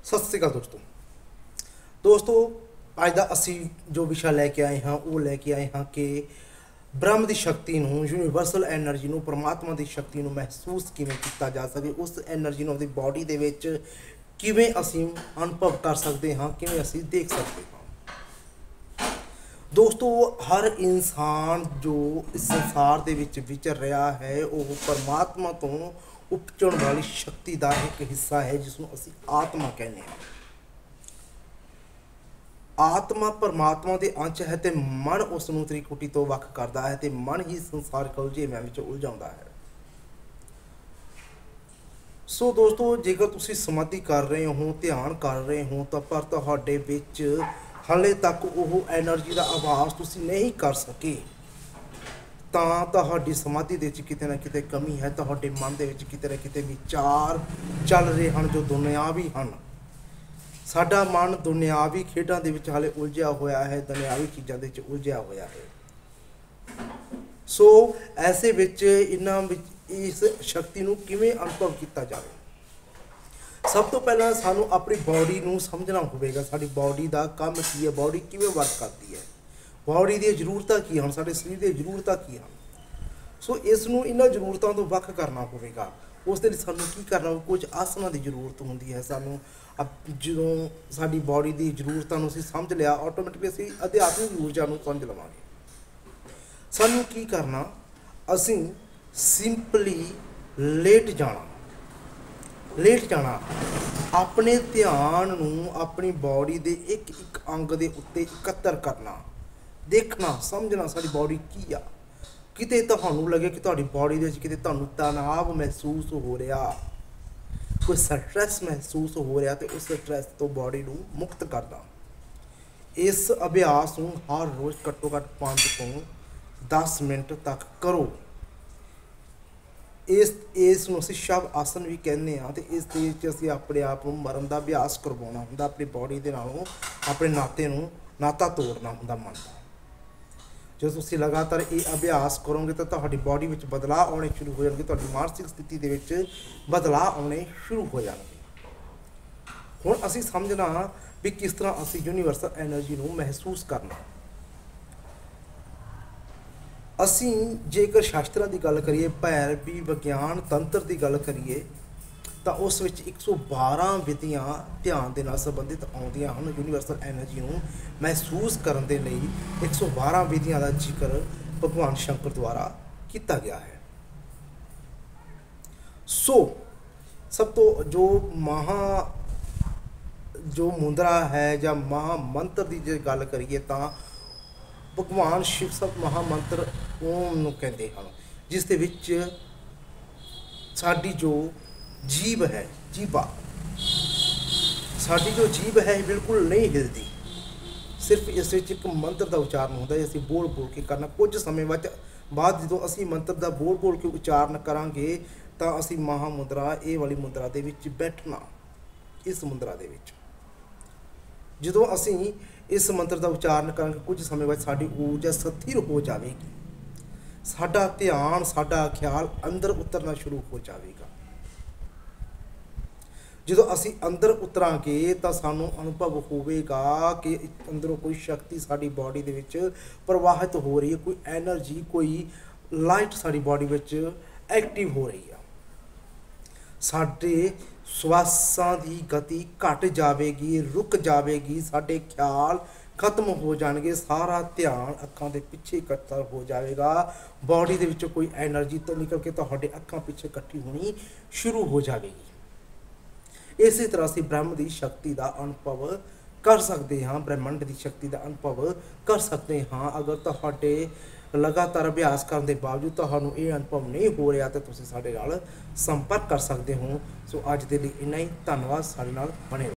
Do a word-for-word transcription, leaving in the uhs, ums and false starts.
सत श्री अकाल दोस्तों दोस्तों अज का असी जो विषय लैके आए हाँ वो लैके आए हाँ कि ब्रह्म की शक्ति नूं यूनीवर्सल एनर्जी नूं परमात्मा की शक्ति नूं महसूस किवें कीता जा सके, उस एनर्जी नूं अपनी बॉडी दे विच किवें असीं अनुभव कर सकते हाँ, किवें असीं देख सकते हाँ। दोस्तों हर इंसान जो इस संसार दे विच विचर रहा है वो परमात्मा तो उपजण वाली शक्ति का एक हिस्सा है जिसनों असीं आत्मा कहने हैं। आत्मा परमात्मा के अंश है तो मन उसनों त्रिकुटी तो वख करता है तो मन ही संसार उलझेवियां विच उलझाउंदा है। सो दोस्तों जेकर तुसीं समाधि कर रहे हो, ध्यान कर रहे हो तो पर तुहाडे विच हाले तक वो एनर्जी का आभास तुसीं नहीं कर सके ਤਾਂ ਤੁਹਾਡੀ समाधि ਦੇ ਵਿੱਚ किते ना किते कमी है। ਤੁਹਾਡੇ मन ਦੇ ਵਿੱਚ किते ना किते विचार चल रहे हैं जो दुनियावी हैं। साडा मन दुनियावी खेडों के विच हाले उलझिया होया है, दुनियावी चीज़ों के उलझिया होया है। सो ऐसे विच इन्हां विच इस शक्ति नूं किवें अनुभव किया जाए। सब तो पहला सानू अपनी बॉडी नूं समझना होवेगा, साडी बॉडी का काम की है, बॉडी किवें वर्क करती है, बॉडी दी जरूरतां की हैं, साडे शरीर दी जरूरतां की हैं। सो इसनूं इन्हां जरूरतां तो वख करना होवेगा। उस दे लई सानूं की करना, कुछ आसनां दी जरूरत हुंदी है। सानूं जदों साडी बॉडी दी जरूरतां नूं असीं समझ लिया, ऑटोमैटिकली असीं अध्यात्मिक ऊर्जा नूं समझ लवांगे। सानूं की करना, असीं सिंपली लेट जाना लेट जाना अपने ध्यान नूं अपनी बॉडी दे एक एक अंग दे उत्ते इकत्तर करना, देखना समझना साडी बॉडी की आ। किते तुहानूं लगे कि तुहाडी बॉडी दे विच किते तुहानूं तनाव महसूस हो रहा, कोई स्ट्रैस महसूस हो रहा, तो उस स्ट्रैस तो बॉडी नूं मुक्त करना। इस अभ्यास नूं हर रोज़ घट्टो घट्ट पाँच तो दस मिनट तक करो। इस इस नूं असीं शव आसन भी कहने हाँ। तो इस दे विच असीं अपने आप नूं मरण का अभ्यास करवाउणा हुंदा, अपनी बॉडी दे नालों अपने नाते नूं नाता तोड़ना हुंदा मन दा। जो तुसीं लगातार ये अभ्यास करोगे तो तुहाडी बॉडी में बदलाव आने शुरू हो जाएंगे, तुहाडी मानसिक स्थिति दे विच बदलाव आने शुरू हो जाएंगे। हुण असीं समझना भी किस तरह असीं यूनीवर्सल एनर्जी नूं महसूस करना। असीं जेकर शास्त्रां की गल करिए, भैरवी विज्ञान तंत्र की गल करिए तो उस विच एक सौ बारह विधियां ध्यान के नाल संबंधित आउंदियां हन। यूनीवर्सल एनर्जी नूं महसूस करन दे लई एक सौ बारह विधियां का जिक्र भगवान शंकर द्वारा किया गया है। सो सब तो जो महा जो मुद्रा है या महामंत्र की जो गल करिए तो भगवान शिव सब महामंत्र ओम नूं कहते हैं, जिस दे विच साडी जो जीभ है, जीभा साडी जो जीभ है बिल्कुल नहीं हिलती, सिर्फ इस विच एक मंत्र का उच्चारण होता है। असीं बोल बोल के करना। कुछ समय बाद जो असीं मंत्र का बोल बोल के उच्चारण करांगे तो असीं महामुद्रा ये वाली मुद्रा दे विच बैठना। इस मुद्रा दे विच जदों असीं इस मंत्र का उच्चारण करांगे कुछ समय बाद साडी ऊर्जा स्थिर हो जाएगी, साडा ध्यान साडा ख्याल अंदर उतरना शुरू हो जाएगा। जो असी अंदर उतरांगे तो सानू अनुभव होगा कि अंदरों कोई शक्ति साड़ी बॉडी दे विच प्रवाहित हो रही है, कोई एनर्जी कोई लाइट साड़ी बॉडी विच एक्टिव हो रही है। साडे श्वासां दी गति घट जाएगी, रुक जाएगी, साडे ख्याल खत्म हो जाएंगे, सारा ध्यान अखां दे पिछे इकट्ठा हो जाएगा। बॉडी दे विच कोई एनर्जी तो निकल के तुहाडे अखां पिछे इकट्ठी होनी शुरू हो जाएगी। इस तरह से ब्रह्म की शक्ति का अनुभव कर सकते हैं, ब्रह्मांड की शक्ति का अनुभव कर सकते हैं। अगर तुहाडे लगातार अभ्यास करने के बावजूद तुहानूं ये अनुभव नहीं हो रहा तो तुसीं साडे नाल संपर्क कर सकते हो। सो अज दे लई इन्ना ही, धन्नवाद। साडे नाल बने।